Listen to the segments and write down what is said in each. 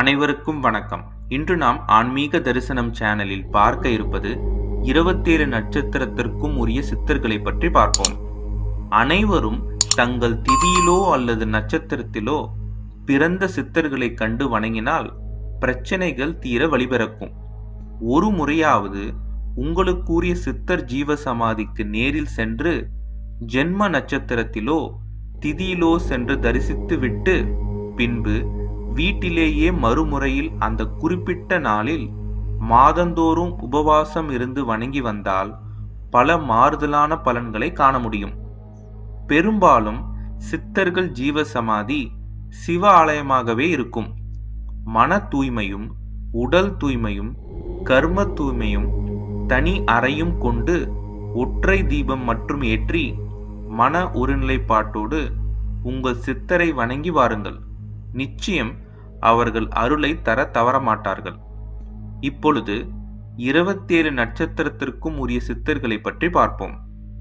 அனைவருக்கும் வணக்கம். இன்று நாம் ஆன்மீக தரிசனம் சேனலில் பார்க்க இருப்பது 27 நட்சத்திரத்திற்கும் உரிய சித்தர்களை பற்றி பார்ப்போம். அனைவரும் தங்கள் திதியிலோ அல்லது நட்சத்திரத்திலோ பிறந்த சித்தர்களை கண்டு வணங்கினால் பிரச்சனைகள் தீர வழிபிறக்கும். ஒரு முறையாவது உங்களுக்குரிய சித்தர் ஜீவ சமாதிக்கு நேரில் சென்று ஜென்ம நட்சத்திரத்திலோ திதியிலோ சென்று தரிசித்து விட்டு பின்பு வீட்டிலேயே மறுமுறையில் அந்த குறிப்பிட்ட நாளில் மாதந்தோறும் உபவாசம் இருந்து வணங்கி வந்தால் பல மாறுதலான பலன்களை காண முடியும். பெரும்பாலும் சித்தர்கள் ஜீவ சமாதி சிவ ஆலயமாகவே இருக்கும். மன தூய்மையும் உடல் தூய்மையும் கர்ம தூய்மையும் தனி அறையும் கொண்டு ஒற்றை தீபம் மற்றும் ஏற்றி மன ஒருநிலைப்பாட்டோடு உங்கள் சித்தரை வணங்கி வாருங்கள். நிச்சயம் அவர்கள் அருளை தர தவறமாட்டார்கள். இப்பொழுது 27 நட்சத்திரத்திற்கும் உரிய சித்தர்களை பற்றி பார்ப்போம்.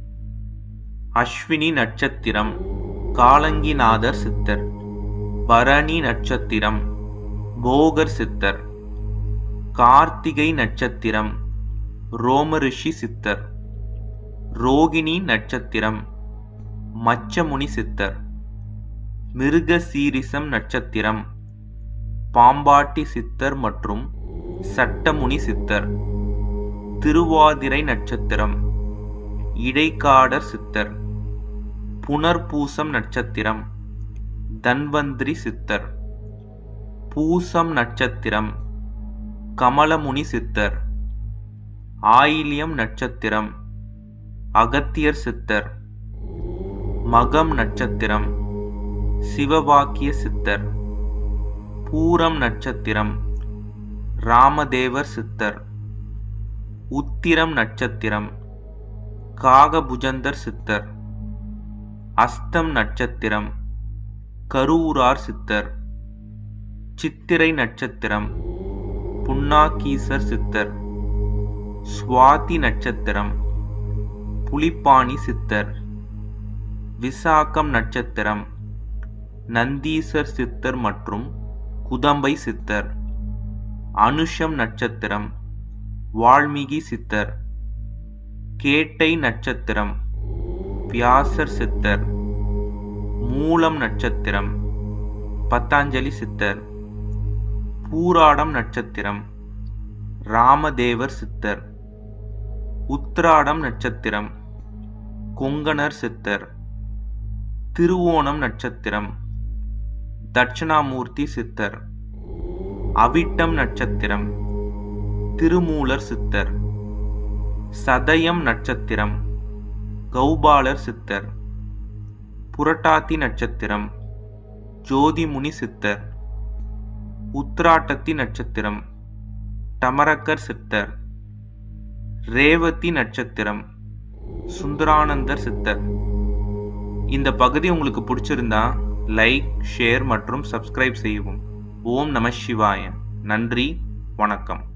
அஸ்வினி நட்சத்திரம் காலங்கிநாதர் சித்தர், பரணி நட்சத்திரம் போகர் சித்தர், கார்த்திகை நட்சத்திரம் ரோமரிஷி சித்தர், ரோகிணி நட்சத்திரம் மச்சமுனி சித்தர், மிருகசீரிஷம் நட்சத்திரம் பாம்பாட்டி சித்தர் மற்றும் சட்டமுனி சித்தர், திருவாதிரை நட்சத்திரம் இடைக்காடர் சித்தர், புனர்பூசம் நட்சத்திரம் தன்வந்திரி சித்தர், பூசம் நட்சத்திரம் கமலமுனி சித்தர், ஆயில்யம் நட்சத்திரம் அகத்தியர் சித்தர், மகம் நட்சத்திரம் சிவவாக்கிய சித்தர், பூரம் நட்சத்திரம் ராமதேவர் சித்தர், உத்திரம் நட்சத்திரம் காகபுஜந்தர் சித்தர், அஸ்தம் நட்சத்திரம் கரூரார் சித்தர், சித்திரை நட்சத்திரம் புன்னாகீசர் சித்தர், ஸ்வாதி நட்சத்திரம் புலிப்பாணி சித்தர், விசாகம் நட்சத்திரம் நந்தீசர் சித்தர் மற்றும் குதம்பை சித்தர், அனுஷம் நட்சத்திரம் வால்மீகி சித்தர், கேட்டை நட்சத்திரம் வியாசர் சித்தர், மூலம் நட்சத்திரம் பத்தாஞ்சலி சித்தர், பூராடம் நட்சத்திரம் ராமதேவர் சித்தர், உத்திராடம் நட்சத்திரம் கொங்கணர் சித்தர், திருவோணம் நட்சத்திரம் தட்சிணாமூர்த்தி சித்தர், அவிட்டம் நட்சத்திரம் திருமூலர் சித்தர், சதயம் நட்சத்திரம் கௌபாலர் சித்தர், புரட்டாதி நட்சத்திரம் ஜோதிமுனி சித்தர், உத்திராட்டத்தி நட்சத்திரம் டமரகர் சித்தர், ரேவதி நட்சத்திரம் சுந்தரானந்தர் சித்தர். இந்த பகுதி உங்களுக்கு பிடிச்சிருந்தா லைக், ஷேர் மற்றும் சப்ஸ்கிரைப் செய்யவும். ஓம் நம சிவாய. நன்றி, வணக்கம்.